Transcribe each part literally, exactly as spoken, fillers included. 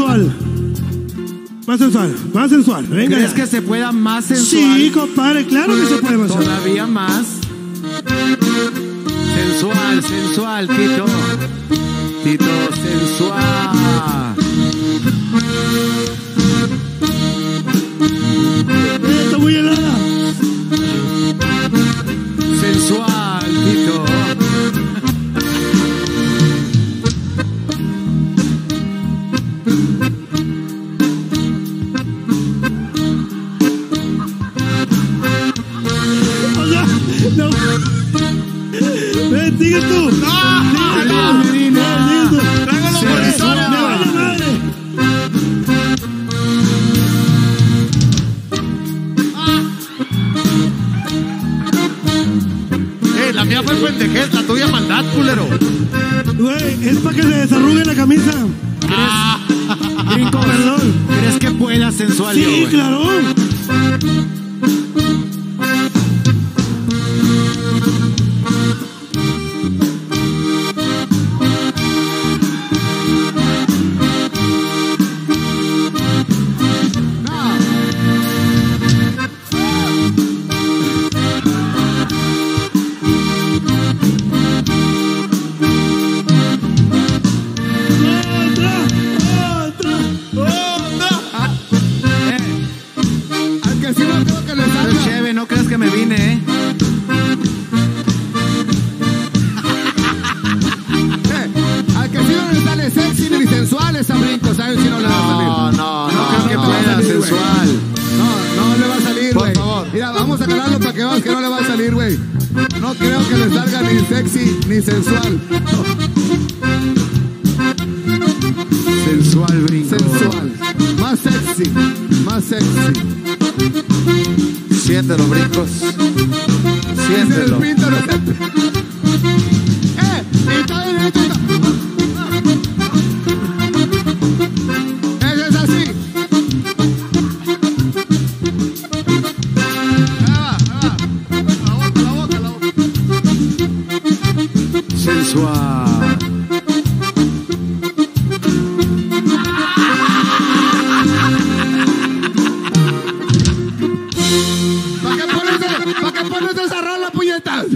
sensual. Más sensual, más sensual. Venga. ¿Crees ya. que se pueda más sensual? Sí, compadre, claro que se puede más sensual. Todavía más. Sensual, sensual, Tito. Tito, sensual. Está muy helada. Sensual, Tito. O sea, no. Ven, sigue tú. ¡No! Sigue ¡La tú. Medina! Ven, sigue tú. ¡Traigo los Sensual. monitores! Me vale madre. Eh, la mía fue pendejez, la tuya maldad, culero. Güey, es para que se desarrugue la camisa. Gringo, Perdón. ¿crees que pueda sensual yo, Sí, güey? claro. Otra, otra. Al que sí no creo que le Pero salga. Cheve, no creas que me vine, ¿eh? Eh, al que sí no le sale sexy ni sensual es a Brinco, ¿sabes? Si no le va a salir. No, no, no creo que no va a pueda, salir, güey. sensual. No, no le va a salir, Por güey. favor. Mira, vamos a calarlo para que veas que no le va a salir, güey. No creo que le salga ni sexy ni sensual. Sensual, Brinco. Sensual. Más sexy. Más sexy. Siéntelo, brincos. Se Siéntelo. despinta, no se... ¡Eh! Y está bien, está bien. Eso es así. Ahí va, ahí va. La boca, la boca, la boca. Sensual. ¿Para qué pones, ¿para qué pones esa rola, puñetas?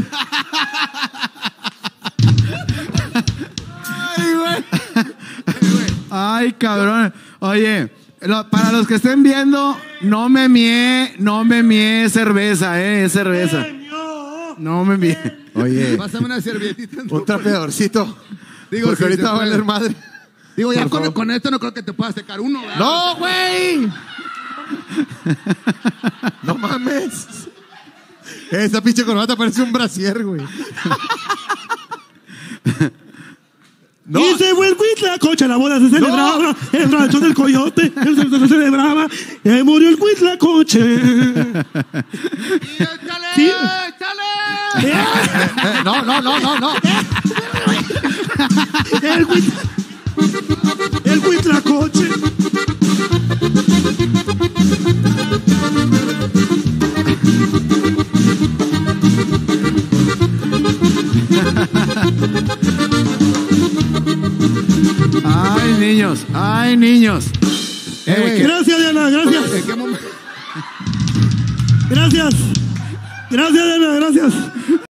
Ay, güey. Ay, cabrón. Oye, lo- para los que estén viendo, no me mié, no me mié cerveza, eh, es cerveza. No me mié. Oye, Pásame una servietita. un trapeadorcito. Digo, Porque sí, ahorita se va a puede. valer madre. Digo, ya Por con, favor. con esto no creo que te puedas secar uno, ¿verdad? ¡No, güey! No mames. Esa pinche corbata parece un brasier, güey. No. Y se vuelve Huitlacoche, la boda se celebraba, el rancho del coyote, el rancho se celebraba, y ahí murió el Huitlacoche. ¡Échale! Sí. ¡Échale! Eh, no, no, no, no, no. El Huit- el Huitlacoche. Ay, niños, ay, niños. Eh, güey. Gracias, Diana, gracias. ¿En qué momento? Gracias. Gracias, Diana, gracias.